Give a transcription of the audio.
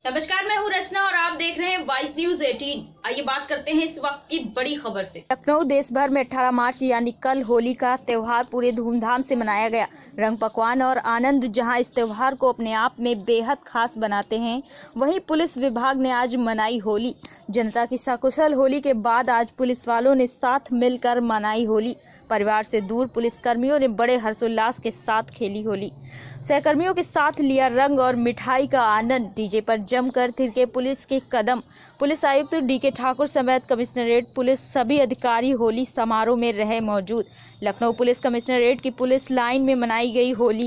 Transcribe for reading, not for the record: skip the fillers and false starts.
नमस्कार, मैं हूँ रचना और आप देख रहे हैं वाइस न्यूज 18। आइए बात करते हैं इस वक्त की बड़ी खबर से। लखनऊ देश भर में 18 मार्च यानी कल होली का त्योहार पूरे धूमधाम से मनाया गया। रंग पकवान और आनंद जहां इस त्योहार को अपने आप में बेहद खास बनाते हैं, वहीं पुलिस विभाग ने आज मनाई होली। जनता की सकुशल होली के बाद आज पुलिस वालों ने साथ मिलकर मनाई होली। परिवार से दूर पुलिसकर्मियों ने बड़े हर्षोल्लास के साथ खेली होली। सहकर्मियों के साथ लिया रंग और मिठाई का आनंद। डीजे पर जमकर थिरके पुलिस के कदम। पुलिस आयुक्त डीके ठाकुर समेत कमिश्नरेट पुलिस सभी अधिकारी होली समारोह में रहे मौजूद। लखनऊ पुलिस कमिश्नरेट की पुलिस लाइन में मनाई गई होली।